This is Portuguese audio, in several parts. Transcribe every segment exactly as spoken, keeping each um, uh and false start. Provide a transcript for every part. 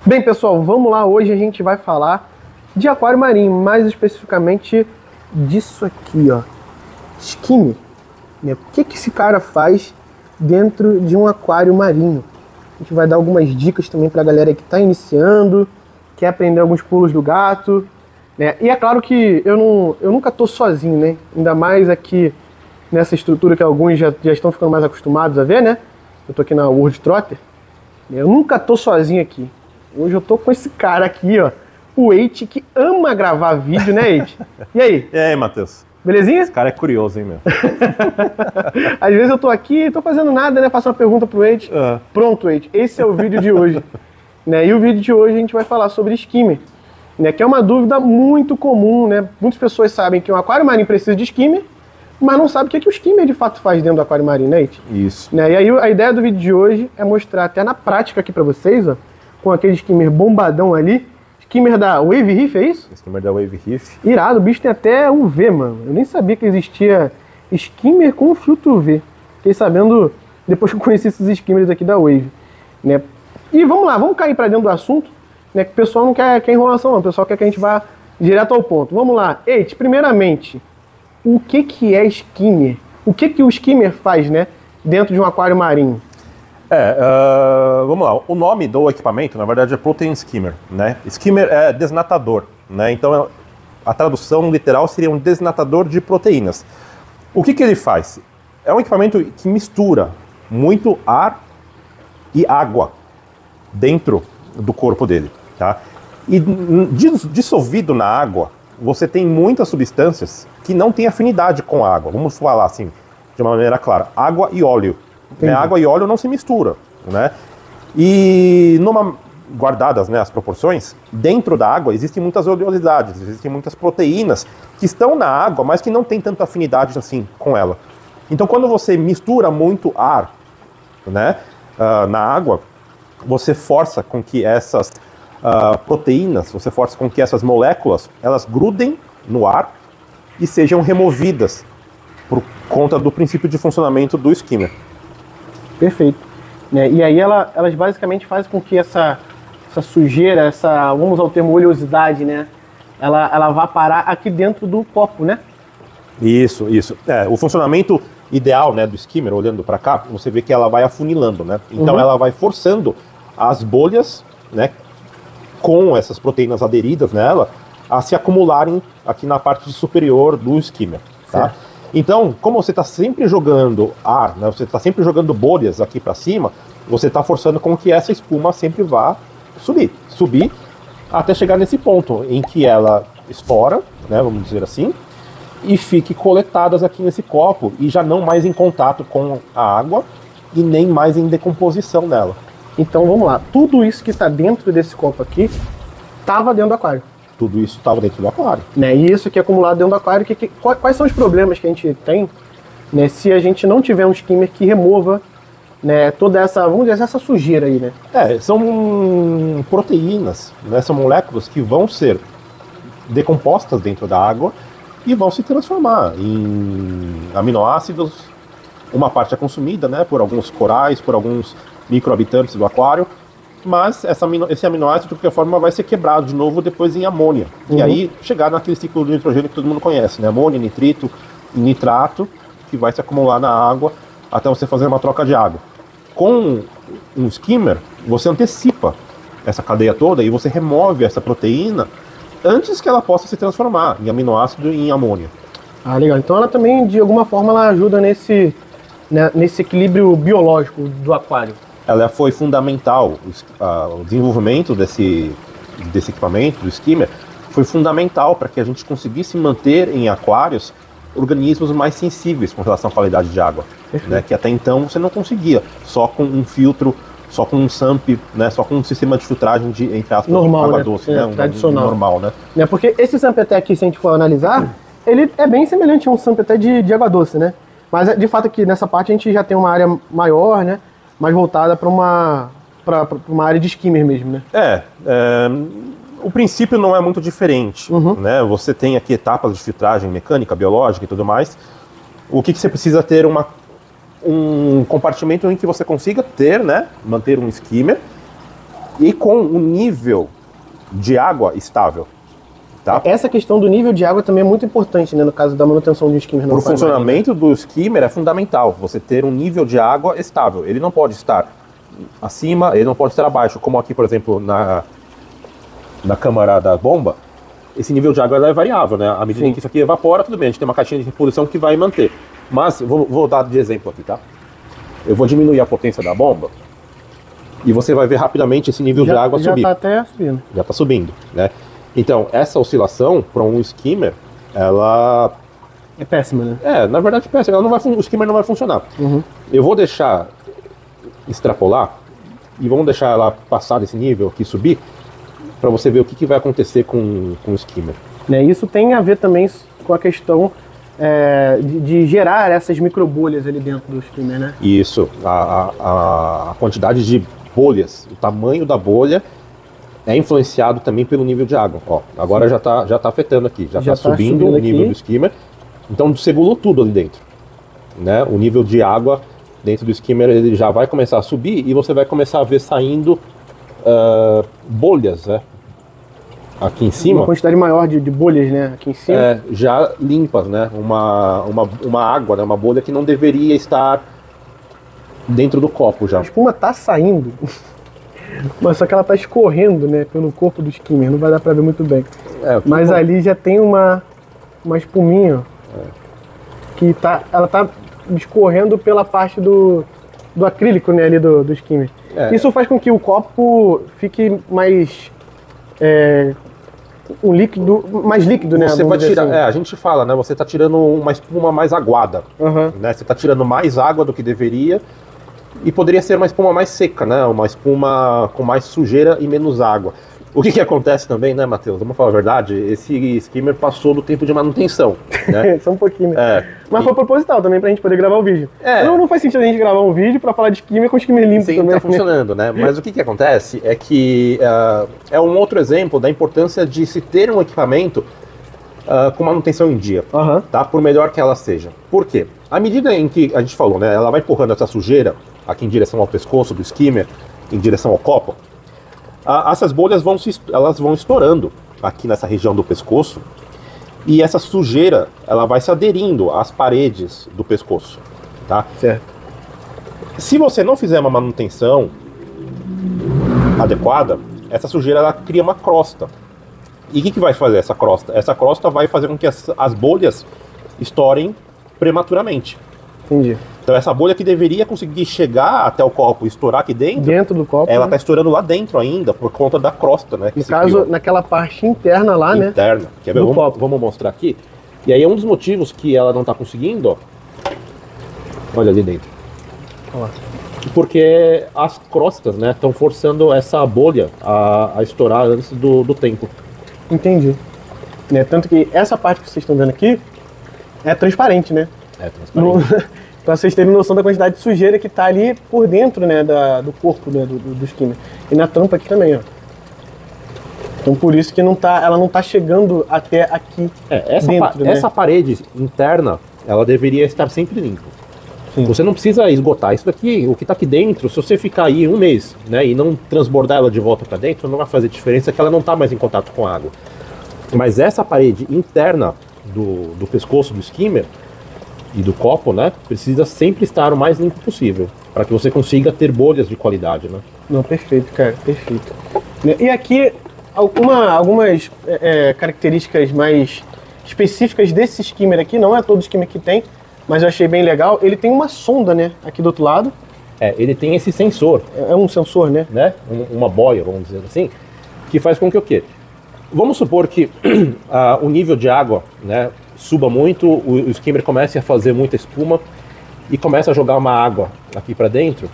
Bem, pessoal, vamos lá. Hoje a gente vai falar de aquário marinho, mais especificamente disso aqui, ó, skimmer. Né? O que, que esse cara faz dentro de um aquário marinho? A gente vai dar algumas dicas também para a galera que está iniciando, quer aprender alguns pulos do gato. Né? E é claro que eu, não, eu nunca estou sozinho, né? Ainda mais aqui nessa estrutura que alguns já, já estão ficando mais acostumados a ver, né? Eu tô aqui na World Trotter. Eu nunca tô sozinho aqui. Hoje eu tô com esse cara aqui, ó. O Eite, que ama gravar vídeo, né, Eite? E aí? E aí, Matheus? Belezinha? Esse cara é curioso, hein, meu? Às vezes eu tô aqui, tô fazendo nada, né? Faço uma pergunta pro Eite. Uh. Pronto, Eite. Esse é o vídeo de hoje. Né? E o vídeo de hoje a gente vai falar sobre skimmer. Né? Que é uma dúvida muito comum, né? Muitas pessoas sabem que um aquário marinho precisa de skimmer, mas não sabe o que, é que o skimmer de fato faz dentro do aquário marinho, né, Eite? Isso. Né? E aí a ideia do vídeo de hoje é mostrar até na prática aqui pra vocês, ó, com aquele skimmer bombadão ali. Skimmer da Wave Reef, é isso? Skimmer da Wave Reef. Irado, o bicho tem até U V, mano. Eu nem sabia que existia skimmer com filtro U V. Fiquei sabendo depois que eu conheci esses skimmers aqui da Wave. Né? E vamos lá, vamos cair pra dentro do assunto, né? Que o pessoal não quer, quer enrolação não, o pessoal quer que a gente vá direto ao ponto. Vamos lá. Eite, primeiramente, o que, que é skimmer? O que, que o skimmer faz, né, dentro de um aquário marinho? É, uh, vamos lá. O nome do equipamento, na verdade, é Protein Skimmer, né? Skimmer é desnatador, né? Então, a tradução literal seria um desnatador de proteínas. O que que ele faz? É um equipamento que mistura muito ar e água dentro do corpo dele, tá? E dissolvido na água, você tem muitas substâncias que não têm afinidade com a água. Vamos falar assim, de uma maneira clara. Água e óleo. Né? Água e óleo não se misturam, né? E numa, guardadas, né, as proporções, dentro da água existem muitas oleosidades, existem muitas proteínas que estão na água, mas que não tem tanta afinidade assim com ela. Então quando você mistura muito ar, né, uh, na água, você força com que essas uh, proteínas, você força com que essas moléculas, elas grudem no ar e sejam removidas por conta do princípio de funcionamento do skimmer. Perfeito. Né? E aí ela, elas basicamente fazem com que essa, essa sujeira, essa, vamos usar o termo oleosidade, né? Ela, ela vá parar aqui dentro do copo, né? Isso, isso. É, o funcionamento ideal, né, do skimmer, olhando para cá, você vê que ela vai afunilando, né? Então uhum. ela vai forçando as bolhas, né, com essas proteínas aderidas nela, a se acumularem aqui na parte superior do skimmer, tá? Certo. Então, como você está sempre jogando ar, né, você está sempre jogando bolhas aqui para cima, você está forçando com que essa espuma sempre vá subir, subir, até chegar nesse ponto em que ela estoura, né, vamos dizer assim, e fique coletadas aqui nesse copo e já não mais em contato com a água e nem mais em decomposição nela. Então vamos lá, tudo isso que está dentro desse copo aqui estava dentro do aquário. Tudo isso estava dentro do aquário. Né? E isso que é acumulado dentro do aquário, que, que, quais são os problemas que a gente tem, né, se a gente não tiver um skimmer que remova, né, toda essa, vamos dizer, essa sujeira aí, né? É, são proteínas, né, são moléculas que vão ser decompostas dentro da água e vão se transformar em aminoácidos. Uma parte é consumida, né, por alguns corais, por alguns microhabitantes do aquário, mas essa amino, esse aminoácido, de qualquer forma, vai ser quebrado de novo depois em amônia. Uhum. E aí chegar naquele ciclo de nitrogênio que todo mundo conhece, né? Amônia, nitrito, nitrato, que vai se acumular na água até você fazer uma troca de água. Com um skimmer, você antecipa essa cadeia toda e você remove essa proteína antes que ela possa se transformar em aminoácido e em amônia. Ah, legal. Então ela também, de alguma forma, ela ajuda nesse, né, nesse equilíbrio biológico do aquário. Ela foi fundamental, o desenvolvimento desse, desse equipamento, do skimmer, foi fundamental para que a gente conseguisse manter em aquários organismos mais sensíveis com relação à qualidade de água, né, que até então você não conseguia, só com um filtro, só com um S A M P, né, só com um sistema de filtragem de, entre aspas, normal, água né? doce, é, né, um, tradicional. Um, normal, né? É porque esse S A M P T aqui, se a gente for analisar, ele é bem semelhante a um S A M P T de, de água doce, né? Mas de fato aqui nessa parte a gente já tem uma área maior, né? Mais voltada para uma, para uma área de skimmer mesmo, né? É, é, o princípio não é muito diferente, uhum. né? Você tem aqui etapas de filtragem mecânica, biológica e tudo mais. O que, que você precisa ter uma, um compartimento em que você consiga ter, né? Manter um skimmer e com um nível de água estável. Tá? Essa questão do nível de água também é muito importante, né, no caso da manutenção de um skimmer. Para o funcionamento do skimmer é fundamental você ter um nível de água estável. Ele não pode estar acima, ele não pode estar abaixo, como aqui, por exemplo, na, na câmara da bomba. Esse nível de água ela é variável, né? À medida Sim. que isso aqui evapora, tudo bem, a gente tem uma caixinha de reposição que vai manter. Mas, vou, vou dar de exemplo aqui, tá? Eu vou diminuir a potência da bomba e você vai ver rapidamente esse nível já, de água já subir. Já está até subindo. Já está subindo, né? Então, essa oscilação para um skimmer, ela... é péssima, né? É, na verdade é péssima. Ela não vai, o skimmer não vai funcionar. Uhum. Eu vou deixar extrapolar e vamos deixar ela passar desse nível aqui, subir, para você ver o que, que vai acontecer com, com o skimmer. Né, isso tem a ver também com a questão é, de, de gerar essas microbolhas ali dentro do skimmer, né? Isso, a, a, a quantidade de bolhas, o tamanho da bolha é influenciado também pelo nível de água. Ó, agora Sim. já está já tá afetando aqui, já está subindo, subindo o nível aqui. do skimmer. Então desregulou tudo ali dentro. Né? O nível de água dentro do skimmer ele já vai começar a subir e você vai começar a ver saindo uh, bolhas, né? Aqui em cima. Uma quantidade maior de, de bolhas, né? Aqui em cima. É, já limpas, né? Uma, uma, uma água, né? Uma bolha que não deveria estar dentro do copo já. A espuma tá saindo. Mas só que ela tá escorrendo, né, pelo corpo do skimmer, não vai dar pra ver muito bem. É, Mas ali já tem uma, uma espuminha, ó, é. que tá, ela tá escorrendo pela parte do, do acrílico, né, ali do, do skimmer. É. Isso faz com que o copo fique mais... É, um líquido, mais líquido, né? Você vai tirar, assim. é, a gente fala, né, você tá tirando uma espuma mais aguada, uhum. né, você tá tirando mais água do que deveria. E poderia ser uma espuma mais seca, né? Uma espuma com mais sujeira e menos água. O que que acontece também, né, Matheus? Vamos falar a verdade, esse skimmer passou do tempo de manutenção, né? Só um pouquinho, né? É, Mas e... foi proposital também pra gente poder gravar o vídeo. É. Não, não faz sentido a gente gravar um vídeo pra falar de skimmer com skimmer limpo Sim, também. tá funcionando, né? Mas o que que acontece é que uh, é um outro exemplo da importância de se ter um equipamento uh, com manutenção em dia, uhum. tá? Por melhor que ela seja. Por quê? À medida em que a gente falou, né? Ela vai empurrando essa sujeira aqui em direção ao pescoço do skimmer, em direção ao copo, a, essas bolhas vão, se, elas vão estourando aqui nessa região do pescoço e essa sujeira ela vai se aderindo às paredes do pescoço, tá? Certo. Se você não fizer uma manutenção adequada, essa sujeira ela cria uma crosta. E o que, que vai fazer essa crosta? Essa crosta vai fazer com que as, as bolhas estourem prematuramente. Entendi. Então essa bolha que deveria conseguir chegar até o copo e estourar aqui dentro, dentro do copo, ela né? tá estourando lá dentro ainda, por conta da crosta, né? No caso, criou. naquela parte interna lá, interna. né? Interna. Quer ver? Vamos, vamos mostrar aqui. E aí é um dos motivos que ela não tá conseguindo, ó. Olha ali dentro. Olha lá. Porque as crostas, né, estão forçando essa bolha a, a estourar antes do, do tempo. Entendi. Né? Tanto que essa parte que vocês estão vendo aqui é transparente, né? É transparente. No... Pra vocês terem noção da quantidade de sujeira que tá ali por dentro, né, da, do corpo, né, do, do, do skimmer. E na tampa aqui também, ó. Então por isso que não tá, ela não tá chegando até aqui é, essa dentro, pa né? Essa parede interna, ela deveria estar sempre limpa. Sim. Você não precisa esgotar isso daqui, o que tá aqui dentro, se você ficar aí um mês, né, e não transbordar ela de volta para dentro, não vai fazer diferença, que ela não tá mais em contato com a água. Mas essa parede interna do, do pescoço do skimmer e do copo, né, precisa sempre estar o mais limpo possível, para que você consiga ter bolhas de qualidade, né? Não, perfeito, cara, perfeito. E aqui, alguma, algumas é, características mais específicas desse skimmer aqui, não é todo skimmer que tem, mas eu achei bem legal, ele tem uma sonda, né, aqui do outro lado. É, ele tem esse sensor. É um sensor, né? né? Um, uma boia, vamos dizer assim, que faz com que o quê? Vamos supor que uh, o nível de água, né, suba muito, o, o skimmer comece a fazer muita espuma e começa a jogar uma água aqui para dentro.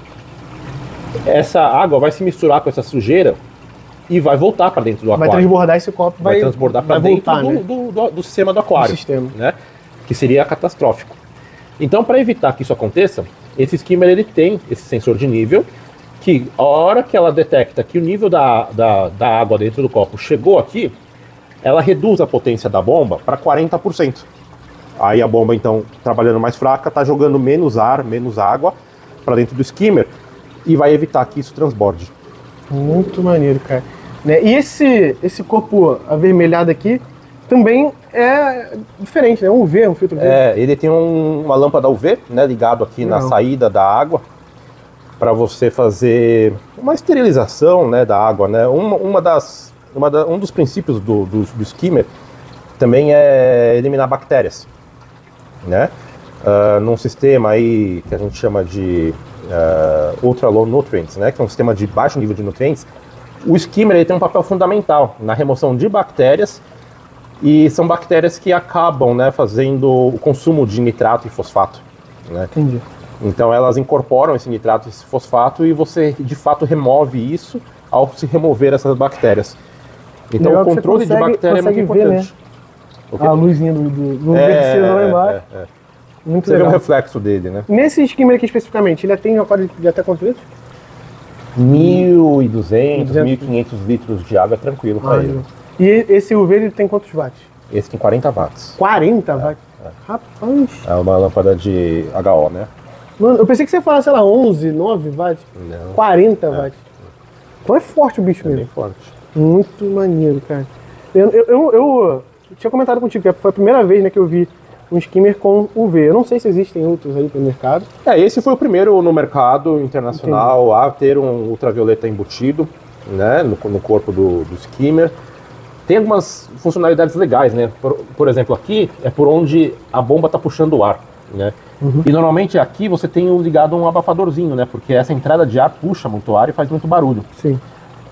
Essa água vai se misturar com essa sujeira e vai voltar para dentro do aquário. Vai transbordar esse copo, vai, vai transbordar para dentro voltar, do, né? do, do, do sistema do aquário, do sistema. Né? Que seria catastrófico. Então, para evitar que isso aconteça, esse skimmer ele tem esse sensor de nível, que a hora que ela detecta que o nível da, da, da água dentro do copo chegou aqui, ela reduz a potência da bomba para quarenta por cento. Aí a bomba, então, trabalhando mais fraca, está jogando menos ar, menos água para dentro do skimmer e vai evitar que isso transborde. Muito maneiro, cara. Né? E esse, esse corpo avermelhado aqui também é diferente, né? Um U V, um filtro U V. É, ele tem um, uma lâmpada U V, né, ligado aqui Legal. na saída da água, para você fazer uma esterilização, né, da água, né? Uma, uma das, uma da, um dos princípios do, do, do skimmer também é eliminar bactérias, né? Uh, num sistema aí que a gente chama de uh, ultra low nutrients, né, que é um sistema de baixo nível de nutrientes, o skimmer ele tem um papel fundamental na remoção de bactérias, e são bactérias que acabam, né, fazendo o consumo de nitrato e fosfato, né? Entendi. Então elas incorporam esse nitrato e esse fosfato e você de fato remove isso ao se remover essas bactérias. Então Legal o que você controle de consegue- bactéria é muito consegue ver, importante. O quê? A luzinha do, do, do É, vertido lá embaixo. é, é. Muito Você vê um legal. reflexo dele, né? Nesse skimmer aqui especificamente, ele atende a aquário de até quantos litros? mil e duzentos, duzentos. mil e quinhentos litros de água é tranquilo para Ah, ele. E esse U V ele tem quantos watts? Esse tem quarenta watts. quarenta watts? Rapaz. É uma lâmpada de H O, né? Mano, eu pensei que você ia falar, sei lá, onze, nove watts. Não. quarenta watts. Então é forte o bicho É bem mesmo. forte. Muito maneiro, cara. Eu, eu, eu, eu tinha comentado contigo que foi a primeira vez, né, que eu vi um skimmer com U V. Eu não sei se existem outros aí pro mercado. É, esse foi o primeiro no mercado internacional a ter um ultravioleta embutido, né, no, no corpo do, do skimmer. Tem algumas funcionalidades legais, né? Por, por exemplo, aqui é por onde a bomba está puxando o ar, né? Uhum. E normalmente aqui você tem ligado um abafadorzinho, né? Porque essa entrada de ar puxa muito ar e faz muito barulho. Sim.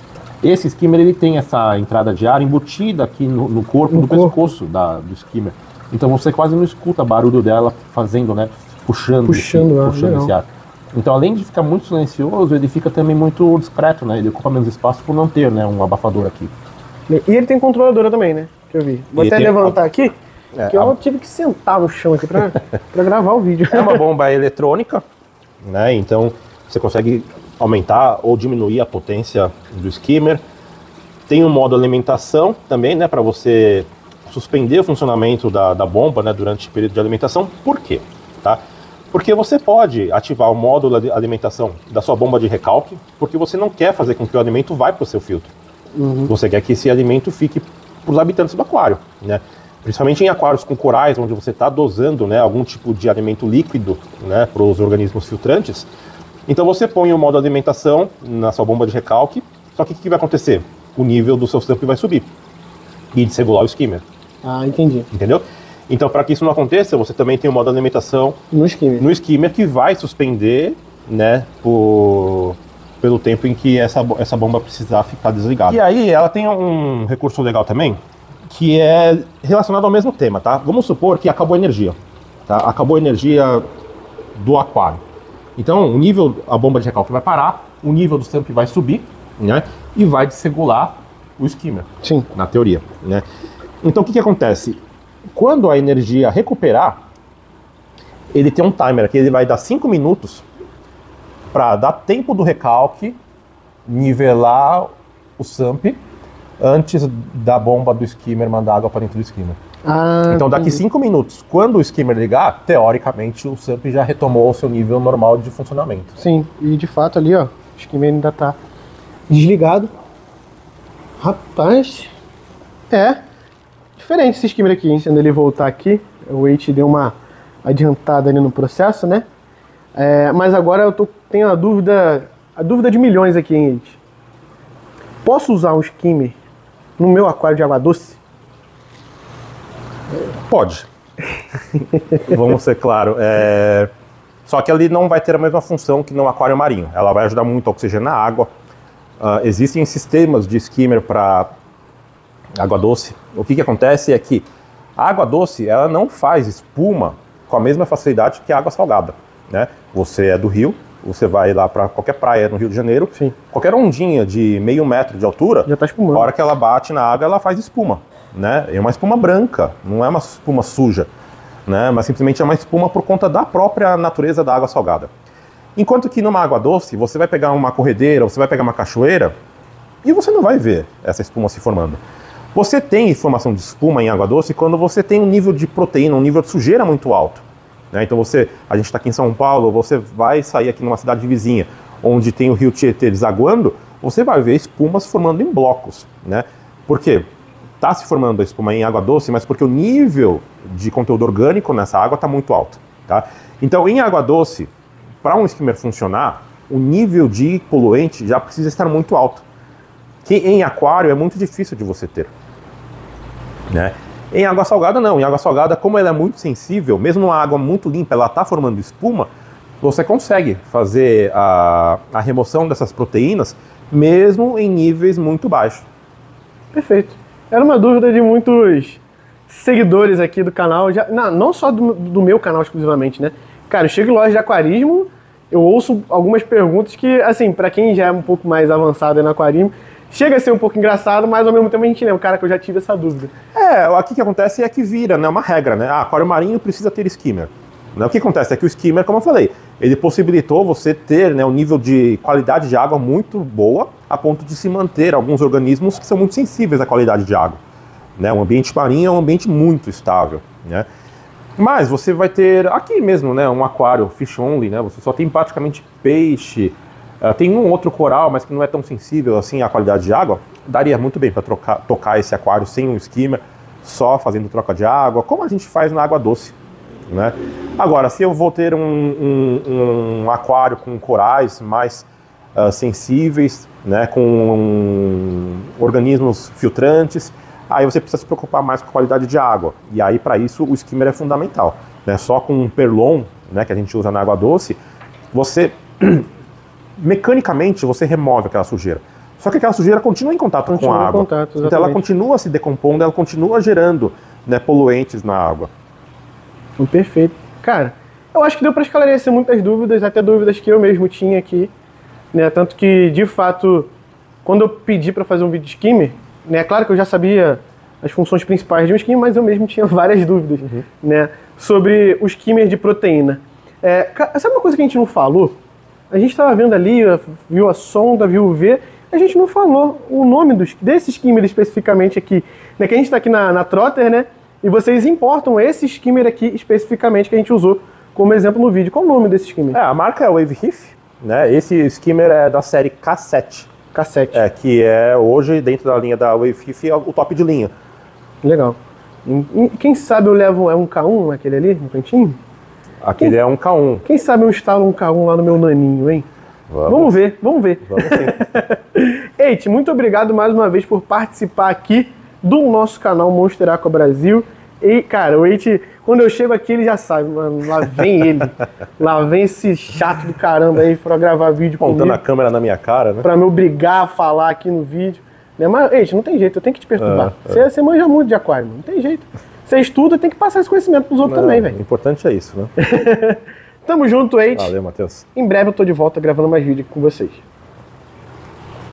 Esse skimmer ele tem essa entrada de ar embutida aqui no, no corpo, No no corpo. pescoço da, do skimmer. Então você quase não escuta barulho dela fazendo, né? Puxando, Puxando esse, ar, puxando legal. esse ar. Então, além de ficar muito silencioso, ele fica também muito discreto, né? Ele ocupa menos espaço por não ter, né, um abafador aqui. E ele tem controladora também, né? Que eu vi. Vou E até tem- levantar aqui, É, que eu a- tive que sentar no chão aqui pra, pra gravar o vídeo. É uma bomba eletrônica, né? Então você consegue aumentar ou diminuir a potência do skimmer. Tem um modo alimentação também, né? Para você suspender o funcionamento da, da bomba, né? Durante o período de alimentação. Por quê? Tá? Porque você pode ativar o módulo de alimentação da sua bomba de recalque, porque você não quer fazer com que o alimento vá para o seu filtro. Você quer que esse alimento fique para os habitantes do aquário, né? Principalmente em aquários com corais, onde você está dosando, né, algum tipo de alimento líquido, né, para os organismos filtrantes. Então você põe o modo alimentação na sua bomba de recalque, só que o que vai acontecer? O nível do seu sump vai subir e desregular o skimmer, Ah, entendi. entendeu? Então, para que isso não aconteça, você também tem o modo alimentação No skimmer. no skimmer que vai suspender, né, por, pelo tempo em que essa, bo- essa bomba precisar ficar desligada. E aí ela tem um recurso legal também, que é relacionado ao mesmo tema, tá? Vamos supor que acabou a energia, tá? Acabou a energia do aquário. Então, o nível, a bomba de recalque vai parar, o nível do sump vai subir, né, e vai desregular o skimmer, Sim. na teoria, né? Então, o que que acontece? Quando a energia recuperar, ele tem um timer aqui, ele vai dar cinco minutos para dar tempo do recalque, nivelar o sump antes da bomba do skimmer mandar água para dentro do skimmer. Ah, Então daqui entendi. cinco minutos, quando o skimmer ligar, teoricamente o sump já retomou o seu nível normal de funcionamento. Sim, e de fato ali, ó, o skimmer ainda tá desligado. Rapaz, é diferente esse skimmer aqui, hein? Quando ele voltar aqui, o Wait deu uma adiantada ali no processo, né? É, mas agora eu tô, tenho a dúvida, a dúvida de milhões aqui, hein, Wait? Posso usar um skimmer no meu aquário de água doce? Pode. Vamos ser claro. É... Só que ele não vai ter a mesma função que no aquário marinho. Ela vai ajudar muito a oxigenar a água. Uh, existem sistemas de skimmer para água doce. O que, que acontece é que a água doce ela não faz espuma com a mesma facilidade que a água salgada, né? Você é do Rio, você vai lá para qualquer praia no Rio de Janeiro, Sim. qualquer ondinha de meio metro de altura, Já tá espumando. a hora que ela bate na água, ela faz espuma, né? É uma espuma branca, não é uma espuma suja, né? Mas simplesmente é uma espuma por conta da própria natureza da água salgada. Enquanto que numa água doce, você vai pegar uma corredeira, você vai pegar uma cachoeira e você não vai ver essa espuma se formando. Você tem formação de espuma em água doce quando você tem um nível de proteína, um nível de sujeira muito alto, né? Então você, a gente está aqui em São Paulo, você vai sair aqui numa cidade vizinha, onde tem o rio Tietê desaguando, você vai ver espumas formando em blocos, né? Por quê? Está se formando a espuma em água doce, mas porque o nível de conteúdo orgânico nessa água está muito alto, tá? Então, em água doce, para um skimmer funcionar, o nível de poluente já precisa estar muito alto, que em aquário é muito difícil de você ter, né? Em água salgada não, em água salgada, como ela é muito sensível, mesmo uma água muito limpa, ela está formando espuma, você consegue fazer a, a remoção dessas proteínas, mesmo em níveis muito baixos. Perfeito. Era uma dúvida de muitos seguidores aqui do canal, já, não, não só do, do meu canal exclusivamente, né? Cara, eu chego em loja de aquarismo, eu ouço algumas perguntas que, assim, pra quem já é um pouco mais avançado no aquarismo, chega a ser um pouco engraçado, mas ao mesmo tempo a gente lembra, cara, que eu já tive essa dúvida. É, aqui que acontece é que vira, né, uma regra, né? Ah, aquário marinho precisa ter skimmer. Né? O que acontece é que o skimmer, como eu falei, ele possibilitou você ter, né, um nível de qualidade de água muito boa, a ponto de se manter alguns organismos que são muito sensíveis à qualidade de água. Né? O ambiente marinho é um ambiente muito estável, né? Mas você vai ter aqui mesmo, né, um aquário fish only, né? Você só tem praticamente peixe, uh, tem um outro coral, mas que não é tão sensível assim à qualidade de água. Daria muito bem para tocar esse aquário sem um skimmer, só fazendo troca de água, como a gente faz na água doce, né? Agora, se eu vou ter um, um, um aquário com corais mais uh, sensíveis, né, com um, organismos filtrantes, aí você precisa se preocupar mais com a qualidade de água. E aí, para isso, o skimmer é fundamental, né? Só com um perlon, né, que a gente usa na água doce, você, mecanicamente, você remove aquela sujeira. Só que aquela sujeira continua em contato continua com a água. Contato, então ela continua se decompondo, ela continua gerando, né, poluentes na água. Perfeito. Cara, eu acho que deu para esclarecer muitas dúvidas, até dúvidas que eu mesmo tinha aqui, né? Tanto que, de fato, quando eu pedi para fazer um vídeo de skimmer, né, claro que eu já sabia as funções principais de um skimmer, mas eu mesmo tinha várias dúvidas, uhum, né, sobre o skimmer de proteína. É, sabe uma coisa que a gente não falou? A gente estava vendo ali, viu a sonda, viu o V, a gente não falou o nome dos, desse skimmer especificamente aqui, né, que a gente está aqui na, na Trotter, né? E vocês importam esse skimmer aqui especificamente que a gente usou como exemplo no vídeo. Qual o nome desse skimmer? É, a marca é Wave Reef, né? Esse skimmer é da série K sete. K sete. É, que é hoje, dentro da linha da Wave Reef, o top de linha. Legal. E, quem sabe eu levo é um K um, aquele ali, no cantinho? Aquele quem, é um K um. Quem sabe eu instalo um K um lá no meu naninho, hein? Vamos, vamos ver, vamos ver. Vamos sim. Eite, muito obrigado mais uma vez por participar aqui do nosso canal Monster Aqua Brasil. E, cara, o Eite, quando eu chego aqui, ele já sabe, mano, lá vem ele. Lá vem esse chato do caramba aí pra gravar vídeo comigo. Montando a câmera na minha cara, né? Pra me obrigar a falar aqui no vídeo. Né? Mas, Eite, não tem jeito, eu tenho que te perturbar. É, você, é. você manja muito de aquário, mano. Não tem jeito. Você estuda, tem que passar esse conhecimento pros outros não, também, velho. O importante é isso, né? Tamo junto, Eite. Valeu, Matheus. Em breve eu tô de volta gravando mais vídeo com vocês.